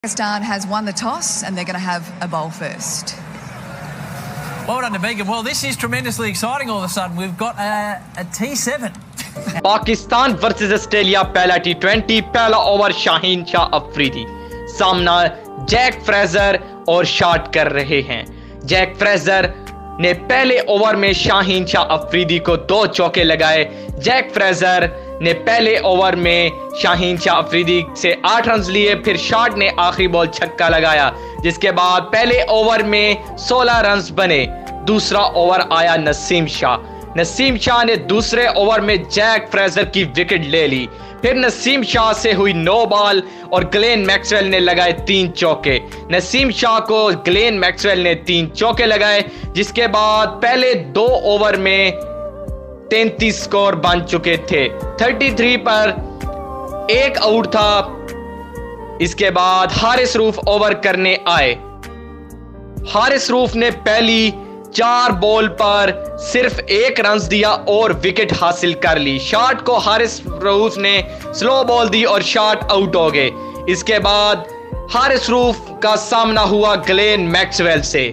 Pakistan has won the toss and they're going to have a bowl first. Well done to Begum. Well, this is tremendously exciting all of a sudden. We've got a T7. Pakistan versus Australia पहला T20 पहला over Shaheen Shah Afridi सामना Jake Fraser और shot कर रहे हैं। Jake Fraser ने पहले over में शाहीन शाह अफरीदी को 2 चौके लगाए। जैक फ्रेजर ने पहले ओवर में शाहीन शाह अफरीदी से 8 रन लिए, फिर शॉट ने आखिरी बॉल छक्का लगाया, जिसके बाद पहले ओवर में 16 रन बने। दूसरा ओवर आया नसीम शाह ने दूसरे ओवर में जैक फ्रेजर की विकेट ले ली। फिर नसीम शाह से हुई 9 बॉल और ग्लेन मैक्सवेल ने लगाए 3 चौके। नसीम शाह को ग्लेन मैक्सवेल ने 3 चौके लगाए, जिसके बाद पहले 2 ओवर में 33 स्कोर बन चुके थे। 33 पर 1 आउट था। इसके बाद हारिस रूफ ओवर करने आए। हारिस रूफ ने पहली 4 बॉल पर सिर्फ 1 रन दिया और विकेट हासिल कर ली। शॉट को हारिस रूफ ने स्लो बॉल दी और शॉट आउट हो गए। इसके बाद हारिस रूफ का सामना हुआ ग्लेन मैक्सवेल से।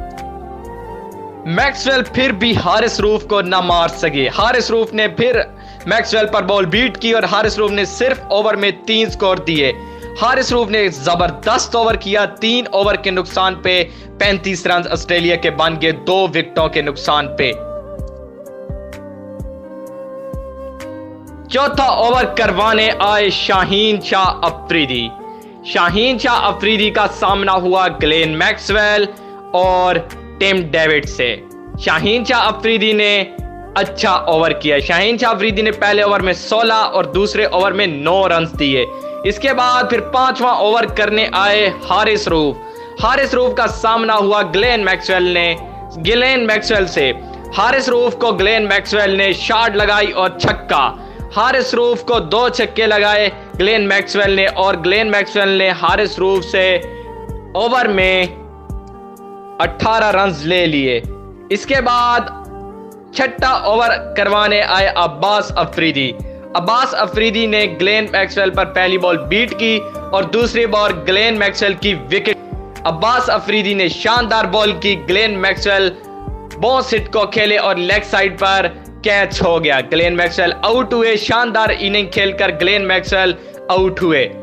मैक्सवेल फिर भी हारिस रूफ को न मार सके। हारिस रूफ ने फिर मैक्सवेल पर बॉल बीट की और हारिस रूफ ने सिर्फ ओवर में 3 स्कोर दिए। हारिस रूफ ने जबरदस्त ओवर किया। 3 ओवर के नुकसान पे 35 रन ऑस्ट्रेलिया के बन गए 2 विकेटों के नुकसान पे। चौथा ओवर करवाने आए शाहीन शाह अफरीदी। शाहीन शाह अफरीदी का सामना हुआ ग्लेन मैक्सवेल और टिम डेविड से। शाहीन शाह अफरीदी ने अच्छा ओवर किया। शाहीन शाह अफरीदी ने पहले ओवर में 16 और दूसरे ओवर में 9 रन दिए। इसके बाद फिर 5वां ओवर करने आए हारिस रूफ का सामना हुआ ग्लेन मैक्सवेल से। हारिस रूफ को ग्लेन मैक्सवेल ने शॉट लगाई और छक्का। हारिस रूफ को 2 छक्के लगाए ग्लेन मैक्सवेल ने, और ग्लेन मैक्सवेल ने हारिस रूफ से ओवर में 18 रन ले लिए। इसके बाद 6ठा ओवर करवाने आए अब्बास अफरीदी ने ग्लेन मैक्सवेल पर पहली बॉल बीट की और दूसरी बॉल ग्लेन मैक्सवेल की विकेट। अब्बास अफरीदी ने शानदार बॉल की। ग्लेन मैक्सवेल बॉस हिट को खेले और लेग साइड पर कैच हो गया। ग्लेन मैक्सवेल आउट हुए। शानदार इनिंग खेलकर ग्लेन मैक्सवेल आउट हुए।